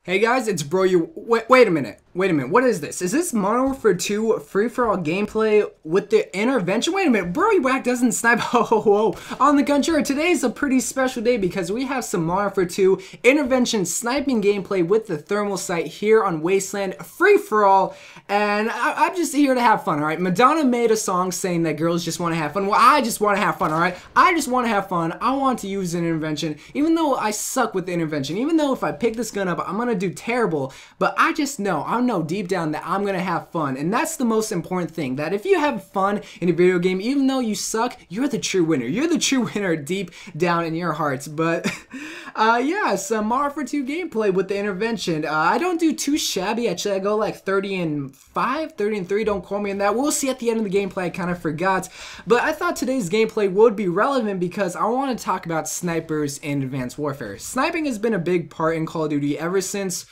Hey guys, it's Bro. You wait a minute. What is this? Is this Modern Warfare 2 free-for-all gameplay with the intervention? Wait a minute, Bro Whack doesn't snipe. Ho. On the contrary, today is a pretty special day because we have some Modern Warfare 2 intervention sniping gameplay with the thermal sight here on Wasteland free-for-all, and I'm just here to have fun. All right, Madonna made a song saying that girls just want to have fun. Well, I just want to have fun. All right, I just want to have fun. I want to use an intervention, even though I suck with the intervention. Even though if I pick this gun up, I'm gonna do terrible, but I know deep down that I'm gonna have fun, and that's the most important thing, that if you have fun in a video game, even though you suck, you're the true winner. You're the true winner deep down in your hearts. But yeah, some Modern Warfare 2 gameplay with the intervention. I don't do too shabby. Actually, I go like 30-5, 30-3, don't quote me on that. We'll see at the end of the gameplay. I kind of forgot, but I thought today's gameplay would be relevant because I want to talk about snipers in Advanced Warfare. Sniping has been a big part in Call of Duty ever since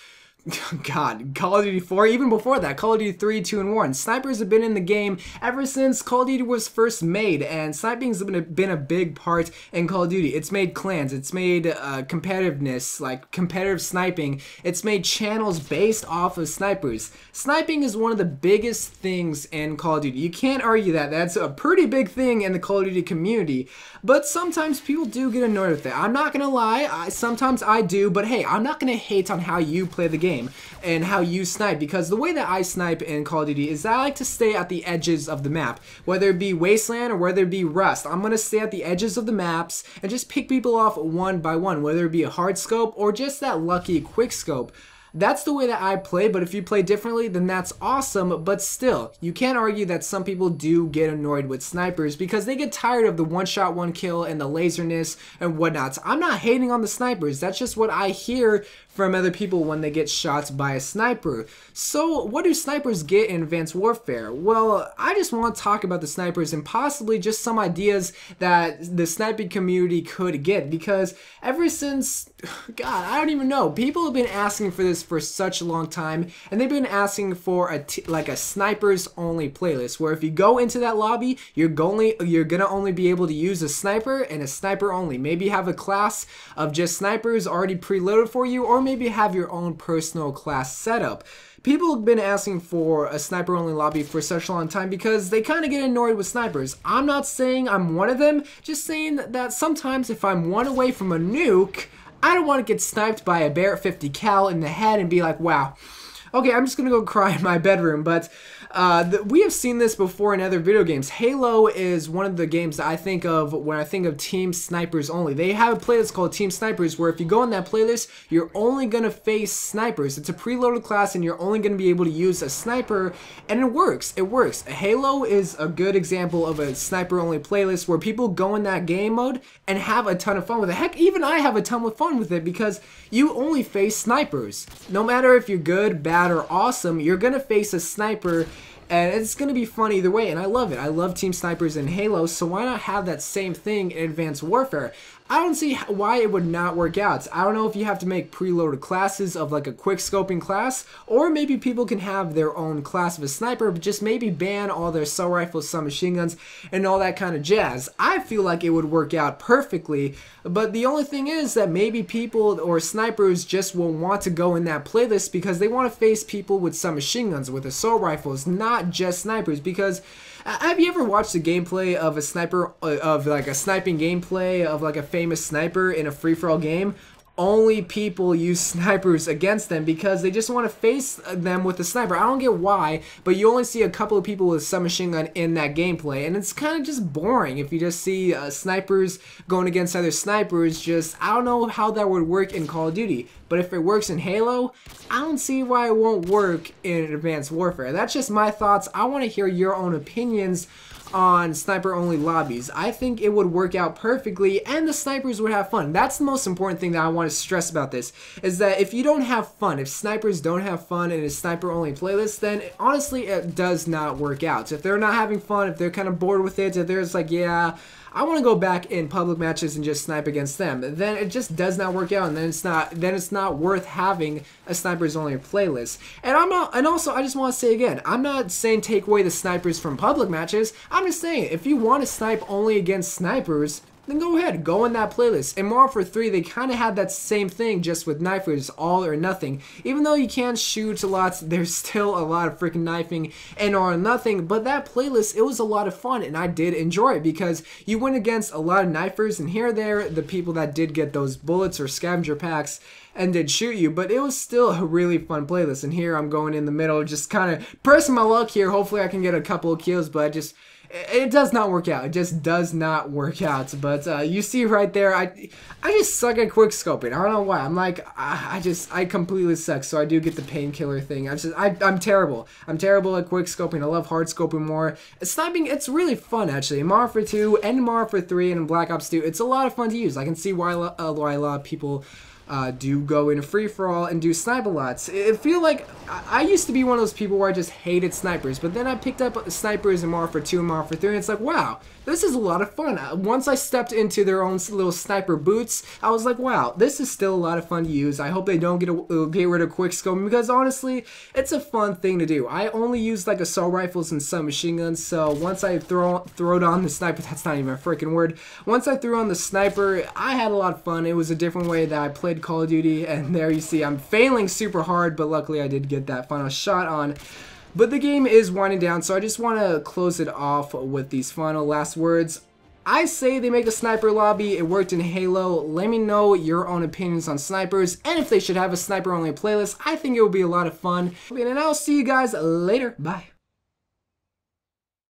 God, Call of Duty 4, even before that, Call of Duty 3, 2, and 1. Snipers have been in the game ever since Call of Duty was first made, and sniping's been a big part in Call of Duty. It's made clans, it's made competitiveness, like competitive sniping, it's made channels based off of snipers. Sniping is one of the biggest things in Call of Duty. You can't argue that. That's a pretty big thing in the Call of Duty community, but sometimes people do get annoyed with it. I'm not gonna lie, sometimes I do, but hey, I'm not gonna hate on how you play the game and how you snipe, because the way that I snipe in Call of Duty is that I like to stay at the edges of the map, whether it be Wasteland or whether it be Rust. I'm gonna stay at the edges of the maps and just pick people off one by one, whether it be a hard scope or just that lucky quick scope. That's the way that I play, but if you play differently, then that's awesome. But still, you can't argue that some people do get annoyed with snipers because they get tired of the one shot, one kill and the laserness and whatnot. I'm not hating on the snipers. That's just what I hear from other people when they get shot by a sniper. So what do snipers get in Advanced Warfare? Well, I just want to talk about the snipers and possibly just some ideas that the sniping community could get, because ever since, God, I don't even know, people have been asking for this for such a long time, and they've been asking for like a snipers only playlist, where if you go into that lobby, you're gonna only be able to use a sniper and a sniper only. Maybe have a class of just snipers already preloaded for you, or maybe have your own personal class setup. People have been asking for a sniper only lobby for such a long time because they kind of get annoyed with snipers. I'm not saying I'm one of them, just saying that sometimes if I'm one away from a nuke, I don't want to get sniped by a Barrett 50 cal in the head and be like, wow, okay, I'm just gonna go cry in my bedroom. But we have seen this before in other video games. Halo is one of the games that I think of when I think of Team Snipers only. They have a playlist called Team Snipers where if you go on that playlist, you're only gonna face snipers. It's a preloaded class and you're only gonna be able to use a sniper, and it works. It works. Halo is a good example of a sniper only playlist where people go in that game mode and have a ton of fun with it. Heck, even I have a ton of fun with it because you only face snipers. No matter if you're good, bad, or awesome, you're gonna face a sniper, and it's gonna be fun either way, and I love it. I love Team Snipers in Halo, so why not have that same thing in Advanced Warfare? I don't see why it would not work out. I don't know if you have to make preloaded classes of like a quick scoping class, or maybe people can have their own class of a sniper, but just maybe ban all their assault rifles, submachine guns, and all that kind of jazz. I feel like it would work out perfectly, but the only thing is that maybe people or snipers just will want to go in that playlist because they want to face people with submachine guns, with assault rifles, not just snipers. Because have you ever watched a gameplay of a sniper, of like a sniping gameplay of like a famous sniper in a free-for-all game? Only people use snipers against them because they just want to face them with a sniper. I don't get why, but you only see a couple of people with a submachine gun in that gameplay, and it's kind of just boring if you just see snipers going against other snipers. Just, I don't know how that would work in Call of Duty, but if it works in Halo, I don't see why it won't work in Advanced Warfare. That's just my thoughts. I want to hear your own opinions on sniper only lobbies. I think it would work out perfectly and the snipers would have fun. That's the most important thing that I want to stress about this, is that if you don't have fun, if snipers don't have fun in a sniper only playlist, then honestly it does not work out. If they're not having fun, if they're kind of bored with it, if they're just like, yeah, I want to go back in public matches and just snipe against them, then it just does not work out, and then it's not worth having a snipers only playlist. And also I just want to say again, I'm not saying take away the snipers from public matches. I'm just saying if you want to snipe only against snipers, then go ahead, go in that playlist. In Modern Warfare 3, they kind of had that same thing just with knifers, all or nothing. Even though you can shoot a lot, there's still a lot of freaking knifing and all or nothing. But that playlist, it was a lot of fun, and I did enjoy it because you went against a lot of knifers, and here and there, the people that did get those bullets or scavenger packs and did shoot you, but it was still a really fun playlist. And here I'm going in the middle, just kind of pressing my luck here. Hopefully I can get a couple of kills, but it does not work out. It just does not work out. But you see right there, I just suck at quick scoping. I don't know why. I'm like, I completely suck. So I do get the painkiller thing. I'm terrible. I'm terrible at quick scoping. I love hard scoping more. Sniping, it's really fun actually. In Modern Warfare 2 and Modern Warfare 3 and in Black Ops 2, it's a lot of fun to use. I can see why a lot of people do go in free-for-all and do snipe a lot. It feel like I used to be one of those people where I just hated snipers, but then I picked up snipers in Modern Warfare 2 and Modern Warfare 3, and it's like, wow, this is a lot of fun. Once I stepped into their own little sniper boots, I was like, wow, this is still a lot of fun to use. I hope they don't get rid of quick scoping, because honestly, it's a fun thing to do. I only use like assault rifles and submachine guns, so once I throw on the sniper, that's not even a freaking word. Once I threw on the sniper, I had a lot of fun. It was a different way that I played Call of Duty, and there you see I'm failing super hard, but luckily I did get that final shot on. But the game is winding down, so I just want to close it off with these final last words. I say they make a sniper lobby. It worked in Halo. Let me know your own opinions on snipers, and if they should have a sniper only playlist. I think it would be a lot of fun. And I'll see you guys later. Bye.